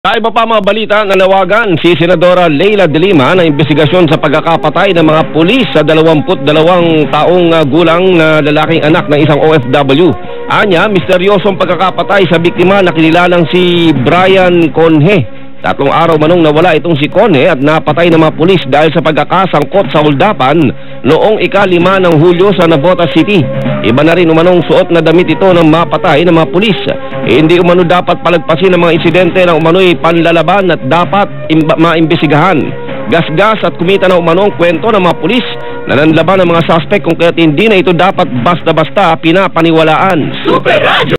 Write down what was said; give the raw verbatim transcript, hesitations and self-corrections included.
Sa iba pa mga balita, nanawagan si Senadora Leila De Lima na investigasyon sa pagkakapatay ng mga pulis sa dalawampu't dalawang taong uh, gulang na lalaking anak ng isang O F W. Anya, misteryosong pagkakapatay sa biktima na kinilalang si Brian Conhe. Tatlong araw manong nawala itong si Conhe at napatay ng mga pulis dahil sa pagkakasangkot sa huldapan noong ikalima ng Hulyo sa Navotas City. Iba na rin umanong suot na damit ito ng mapatay ng mga pulis. E, hindi umano dapat palagpasin ng mga insidente na umano'y panlalaban at dapat maimbestigahan. Gasgas at kumita na umanong kwento ng mga pulis na nanlaban ng mga suspect kung kaya't hindi na ito dapat basta-basta pinapaniwalaan. Super Radio!